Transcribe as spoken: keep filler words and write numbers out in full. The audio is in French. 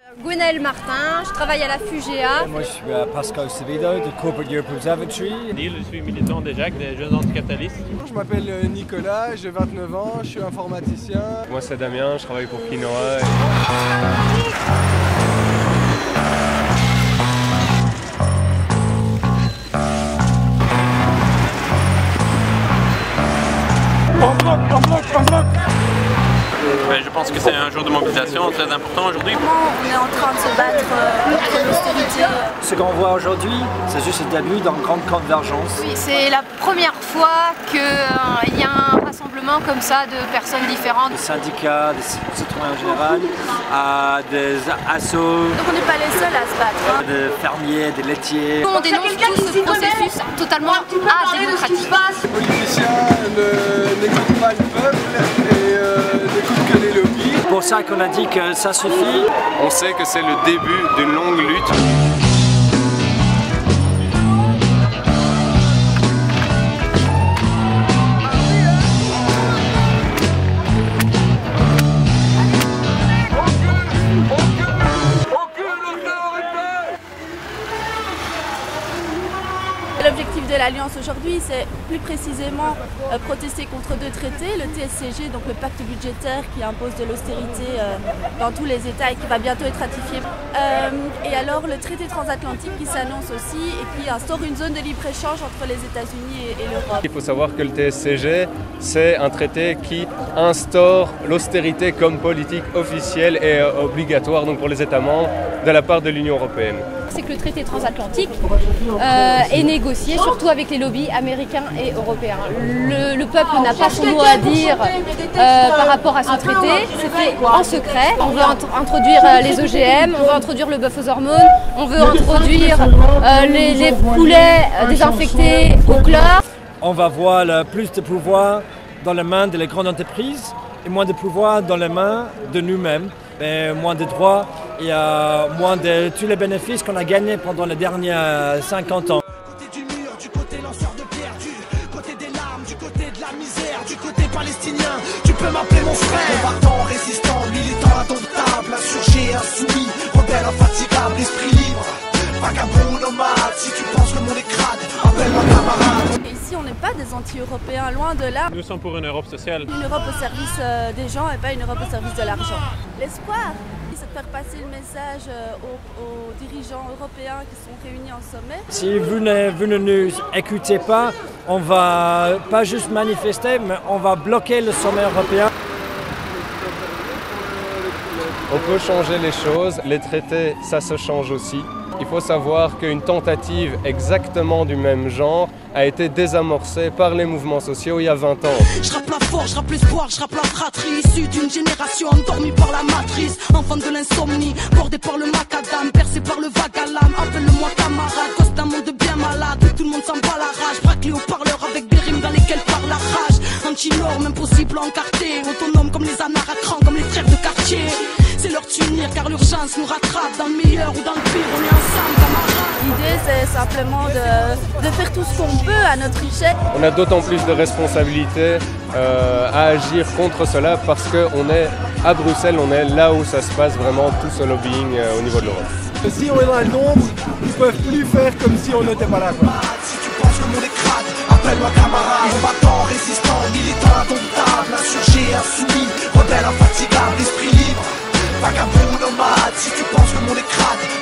Gwenaëlle Martin, je travaille à la Fugea. Moi je suis à Pascal Sevedo de Corporate Europe Observatory. Neil, je suis militant des J A C, des Jeunes Anticapitalistes. Je m'appelle Nicolas, j'ai vingt-neuf ans, je suis informaticien. Moi c'est Damien, je travaille pour Quinoa. Et... Ben, je pense que c'est un jour de mobilisation très important aujourd'hui. On est en train de se battre contre l'austérité. Ce qu'on voit aujourd'hui, c'est juste le début d'une grande convergence. Oui, c'est la première fois qu'il euh, y a un rassemblement comme ça de personnes différentes. Des syndicats, des citoyens en général, à des assos. Donc on n'est pas les seuls à se battre. Hein. Des fermiers, des laitiers. On dénonce tout ce processus totalement adémocratique. Les politiciens n'écoutent pas le peuple et euh, n'écoutent que les lobbies. C'est pour ça qu'on a dit que ça suffit. On sait que c'est le début d'une longue lutte. L'objectif de l'Alliance aujourd'hui, c'est plus précisément euh, protester contre deux traités, le T S C G, donc le pacte budgétaire qui impose de l'austérité euh, dans tous les États et qui va bientôt être ratifié. Euh, et alors le traité transatlantique qui s'annonce aussi et qui instaure une zone de libre-échange entre les États-Unis et, et l'Europe. Il faut savoir que le T S C G, c'est un traité qui instaure l'austérité comme politique officielle et euh, obligatoire donc pour les États membres de la part de l'Union européenne. C'est que le traité transatlantique euh, est négocié surtout avec les lobbies américains et européens. Le, le peuple n'a pas son mot à dire euh, par rapport à ce traité, c'est fait en secret. On veut int introduire euh, les O G M, on veut introduire le bœuf aux hormones, on veut introduire euh, les, les poulets euh, désinfectés au chlore. On va voir le plus de pouvoir dans les mains des grandes entreprises et moins de pouvoir dans les mains de nous-mêmes. Et moins de droits et euh, moins de tous les bénéfices qu'on a gagnés pendant les derniers cinquante ans. Côté du mur, du côté lanceur de pierre, du côté des larmes, du côté de la misère, du côté palestinien, tu peux m'appeler mon frère. Combattant, résistant, militant indomptable, insurgé, insoumis, rebelle infatigable, esprit libre, vagabond, nomade, si tu penses que le monde est crade, appelle-moi camarade. Et ici on n'est pas des anti-européens, loin de là. Nous sommes pour une Europe sociale. Une Europe au service euh, des gens et pas une Europe au service de l'argent. L'espoir, c'est de faire passer le message aux, aux dirigeants européens qui sont réunis en sommet. Si vous ne, vous ne nous écoutez pas, on va pas juste manifester, mais on va bloquer le sommet européen. On peut changer les choses, les traités, ça se change aussi. Il faut savoir qu'une tentative exactement du même genre a été désamorcée par les mouvements sociaux il y a vingt ans. Je rappe la force, je rappe l'espoir, je rappe la fratrie, issue d'une génération endormie par la matrice, enfant de l'insomnie, bordé par le macadam, percé par le vague à l'âme, appelle-le-moi camarade, cause d'un monde bien malade, où tout le monde s'en bat la rage, braqué au parleur avec des rimes dans lesquelles parle la rage, anti-norme, impossible à encarter, autonome comme les anards à cran, comme les frères de quartier. C'est leur tunir car l'urgence nous rattrape, dans le meilleur ou dans le pire, on est ensemble camarades. L'idée c'est simplement de, de faire tout ce qu'on peut à notre échelle. On a d'autant plus de responsabilités euh, à agir contre cela parce qu'on est à Bruxelles, on est là où ça se passe vraiment tout ce lobbying euh, au niveau de l'Europe. Si on est dans le nombre, ils ne peuvent plus faire comme si on n'était pas là. Quoi. Si tu penses que le monde est crade, appelle-moi camarade, combattant, résistant, militant indomptable, insurgé, insoumis, rebelle infatigable, esprit libre, vagabond, nomade, si tu penses que le monde est crade,